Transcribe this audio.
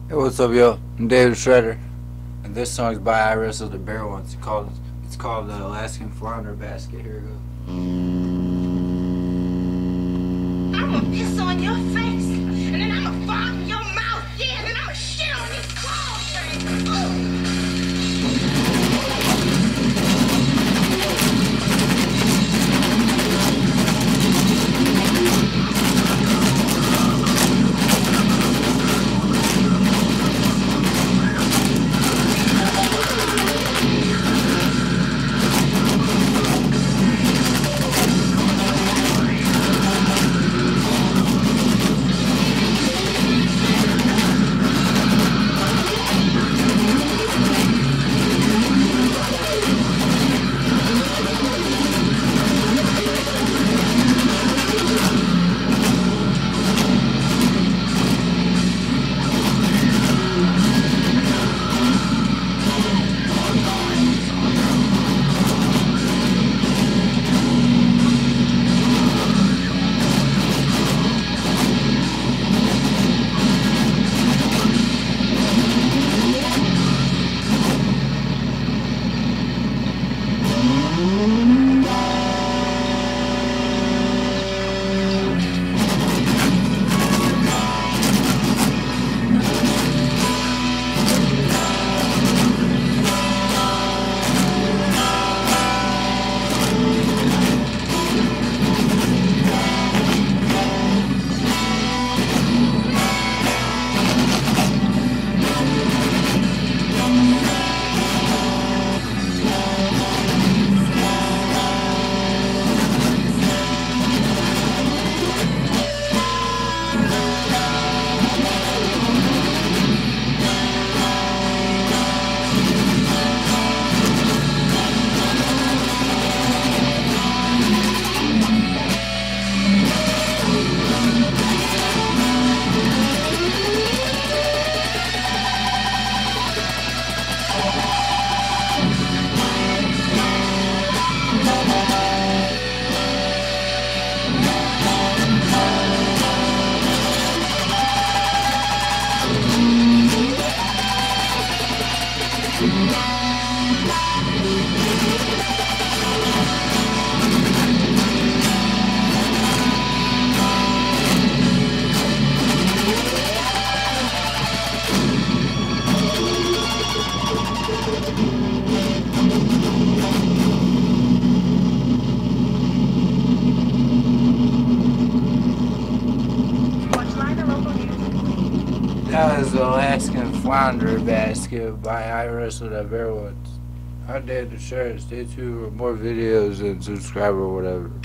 Hey, what's up, yo? I'm David Shredder, and this song's by I Wrestled a Bear Once. It's called the Alaskan Flounder Basket. Here it goes. I'm gonna piss on your face, and then I'm gonna fart in your mouth, yeah, and then I'm gonna shit on these clothes, things. That was the Alaskan Flounder Basket by I Wrestled a Bear Once. I'm David Shredder. Stay tuned for more videos and subscribe or whatever.